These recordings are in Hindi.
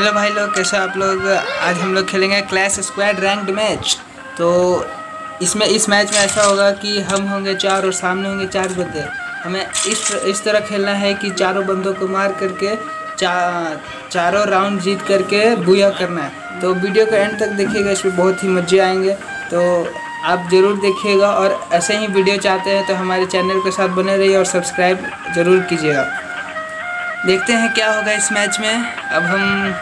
हेलो भाई लोग, कैसे आप लोग। आज हम लोग खेलेंगे क्लैश स्क्वाड रैंक्ड मैच। तो इसमें इस मैच में ऐसा होगा कि हम होंगे 4 और सामने होंगे 4 बंदे। हमें इस तरह खेलना है कि चारों बंदों को मार करके चारों राउंड जीत करके बुया करना है। तो वीडियो को एंड तक देखिएगा, इसमें बहुत ही मज़े आएंगे। तो आप ज़रूर देखिएगा, और ऐसे ही वीडियो चाहते हैं तो हमारे चैनल के साथ बने रहिए और सब्सक्राइब ज़रूर कीजिएगा। देखते हैं क्या होगा इस मैच में। अब हम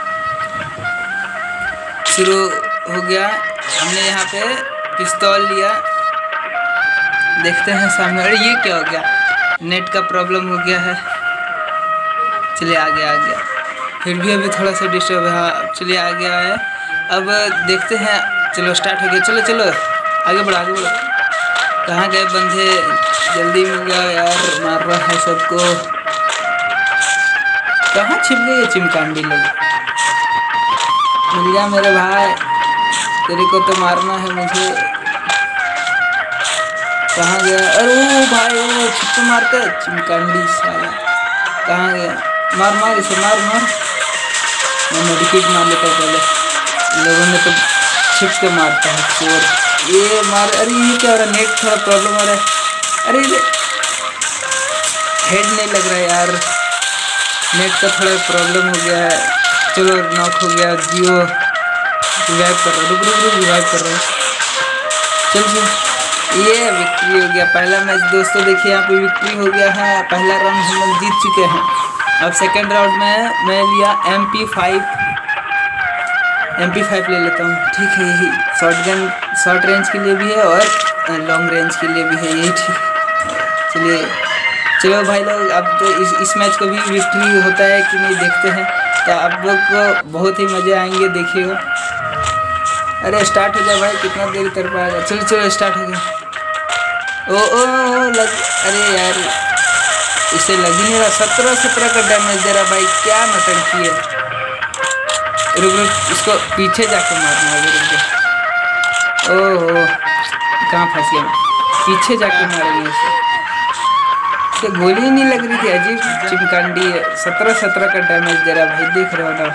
शुरू हो गया। हमने यहाँ पे पिस्तौल लिया। देखते हैं सामने। अरे ये क्या हो गया, नेट का प्रॉब्लम हो गया है। चलिए आ गया। फिर भी अभी थोड़ा सा डिस्टर्ब है। हाँ चलिए आ गया है। अब देखते हैं। चलो स्टार्ट हो गया। चलो आगे बढ़ो। कहाँ गए बंदे, जल्दी मिल गया यार। मार रहा है सबको। कहाँ छिप गए ये चिमकांडी लोग। मिल गया मेरे भाई, तेरे को तो मारना है मुझे। कहाँ गया। अरे ओ भाई, ओ छिप मारते चिमकांडी साला। कहाँ गया। मार इसे मार। मैं मेडिकेट मार लेता हूँ पहले। लोगों ने तो छिप के मारता है चोर। ये मार। अरे ये क्या हो रहा है, नेट थोड़ा प्रॉब्लम हो रहा है। अरे हेड नहीं लग रहा है यार, नेट का थोड़ा प्रॉब्लम हो गया है। चलो नॉक हो गया। जियो रिवाइव कर रहा हूँ। रुक रिवाइव कर रहा हूँ। चल ये विक्ट्री हो गया। पहला मैच दोस्तों देखिए, यहाँ पे विक्ट्री हो गया है। पहला राउंड हम लोग जीत चुके हैं। अब सेकंड राउंड में मैं लिया MP5 ले लेता हूँ। ठीक है, यही शॉर्ट रेंज के लिए भी है और लॉन्ग रेंज के लिए भी है, यही ठीक। चलो भाई लोग, अब तो इस मैच को भी विक्ट्री होता है कि नहीं देखते हैं। तो आप लोग को बहुत ही मज़े आएंगे, देखिएगा। अरे स्टार्ट हो जाए भाई, कितना देर कर पाएगा। चलो स्टार्ट हो गया। ओ लग। अरे यार इसे लग ही नहीं रहा। 17 का डैमेज दे रहा भाई, क्या नौटंकी है। रुक इसको पीछे जाके मारना है। ओह कहाँ फंस गया मैं। पीछे जाके मारेंगे इसे गोली ही नहीं लग रही थी। अजीब चिमकांडी है। 17 का डैमेज दे रहा भाई, देख रहे हो ना।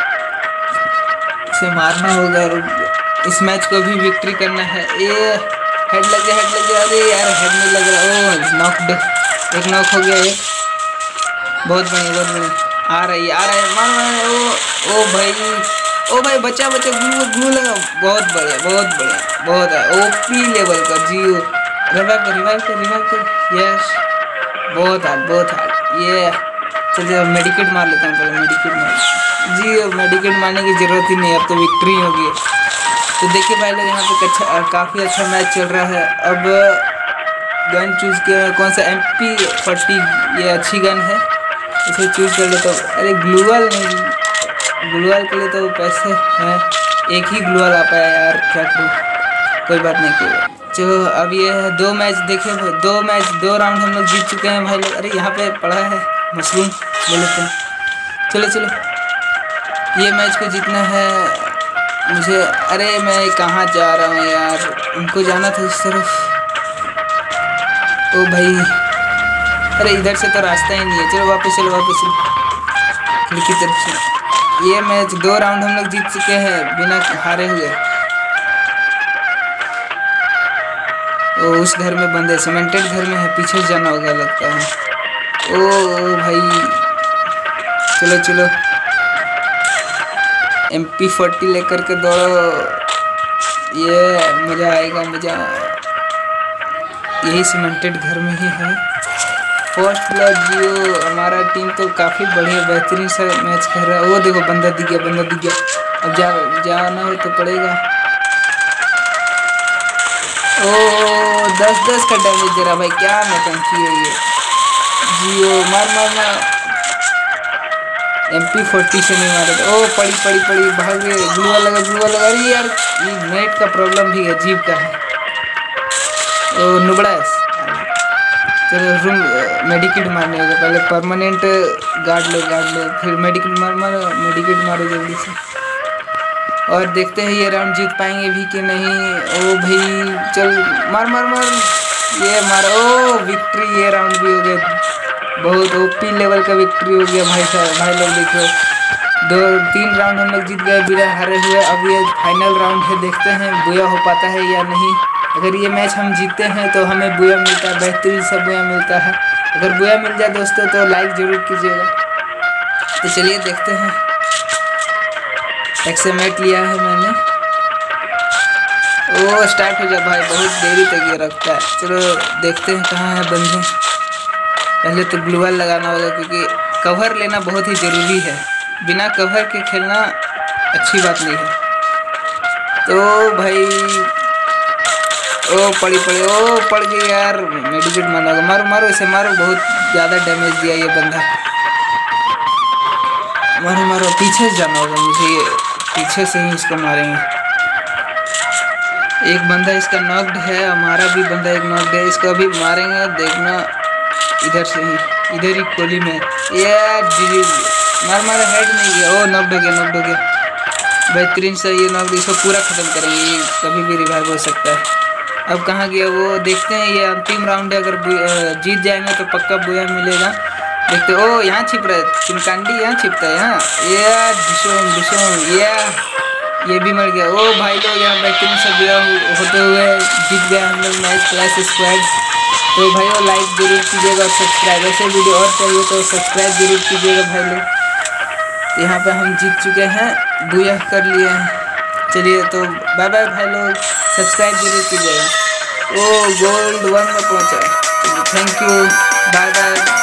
इसे मारना होगा। इस मैच को भी विक्ट्री करना है। ये हेड लग गया। अरे यार हेड नहीं लग रहा। ओ नॉक, एक नॉक हो गया। एक बहुत बढ़िया। आ रही है। मार। ओ भाई बचा ग्लू लगा। बहुत बढ़िया। बहुत ओपी लेवल का जियो। रिवाइव कर। यस बहुत हार्ड। ये चलिए मेडिकेट मार लेता हूँ पहले। मेडिकेट मारने की ज़रूरत ही नहीं, अब तो विक्ट्री होगी। तो देखिए भाई लोग, यहाँ पे काफ़ी अच्छा मैच चल रहा है। अब गन चूज़ किया, कौन सा MP40, ये अच्छी गन है, इसे चूज़ कर लेता हूँ। अरे ग्लूवाल के लिए तो पैसे हैं, एक ही ग्लूवाल आ पाया यार, क्या करूँ। कोई बात नहीं। चलो अब ये है 2 मैच देखिए। 2 राउंड हम लोग जीत चुके हैं भाई लोग। अरे यहाँ पे पड़ा है मशरूम, ले लेते हैं। चलो ये मैच को जीतना है मुझे। अरे मैं कहाँ जा रहा हूँ यार, उनको जाना था उस तरफ। ओ भाई, अरे इधर से तो रास्ता ही नहीं है। चलो वापस खिड़की तरफ से। ये मैच 2 राउंड हम लोग जीत चुके हैं बिना हारे हुए। उस घर में बंदे, सीमेंटेड घर में है, पीछे जाना होगा लगता है। ओ भाई चलो MP40 लेकर के दौड़ो, ये मज़ा आएगा। यही सीमेंटेड घर में ही है। फर्स्ट ब्लड जियो। हमारा टीम तो काफ़ी बढ़िया बेहतरीन सा मैच कर रहा है। वो देखो बंदा दिख गया। अब जाना हो तो पड़ेगा। ओ 10 का डैमेज दे रहा भाई, क्या नौटंकी है ये। जियो मार। MP40 से नहीं मारे। ओ पड़ी भाग गए। ग्लूवा लगा। अरे यार ये नेट का प्रॉब्लम भी अजीब का है। ओ नुबड़ा है। चलो रूम मेडिकेट मारने होगा पहले। परमानेंट गार्ड लो, फिर मेडिकेट मारो जल्दी से। और देखते हैं ये राउंड जीत पाएंगे भी कि नहीं। ओ भाई चल मार। ये मारो, विक्ट्री। ये राउंड भी हो गया। बहुत ओपी लेवल का विक्ट्री हो गया भाई साहब। भाई लोग देखो, 2-3 राउंड हम लोग जीत गए बिना हारे हुए। अब ये फाइनल राउंड है, देखते हैं बुया हो पाता है या नहीं। अगर ये मैच हम जीतते हैं तो हमें बुया मिलता है, बेहतरीन सा बुया मिलता है। अगर बुया मिल जाए दोस्तों तो लाइक ज़रूर कीजिएगा। तो चलिए देखते हैं। एक्समेट लिया है मैंने। ओ स्टार्ट हो जा भाई, बहुत देरी तक ये रखता है। चलो देखते हैं कहाँ है बंदे। पहले तो ग्लू वॉल लगाना होगा क्योंकि कवर लेना बहुत ही ज़रूरी है। बिना कवर के खेलना अच्छी बात नहीं है। तो भाई ओ पड़ गई यार। मेडिकेट मारना होगा। मारो मारो इसे, मारो। बहुत ज़्यादा डैमेज दिया ये बंदा। मारो मारो, पीछे से जाना होगा मुझे। ये पीछे से ही इसको मारेंगे। एक बंदा इसका नॉक्ड है, हमारा भी बंदा एक नॉक्ड है। इसको अभी मारेंगे, देखना। इधर से ही, इधर ही कोली में। यार जी मार मार, हेड नहीं गया। ओ नॉक्ड हो गया। बेहतरीन से ये नॉक्ड, इसको पूरा ख़त्म करेंगे। ये कभी भी रिवाइव हो सकता है। अब कहाँ गया वो, देखते हैं। ये अंतिम राउंड है, अगर जीत जाएंगे तो पक्का बुया मिलेगा। देखते। ओ यहाँ छिप रहा है चिमकांडी, यहाँ छिपता है यहाँ। ये भी मर गया। ओ भाई लोग यहाँ बेहतरीन से बुया होते हुए जीत गए हम लोग मैच क्लैश स्क्वाड। तो भाई वो लाइक जरूर कीजिएगा और सब्सक्राइब। ऐसे वीडियो और चाहिए तो सब्सक्राइब जरूर कीजिएगा भाई लोग। यहाँ पे हम जीत चुके हैं, बुया कर लिए हैं। चलिए तो बाय बाय भाई लोग, सब्सक्राइब जरूर कीजिएगा। ओ गोल्ड 1 में पहुँचा। Thank you, bye bye.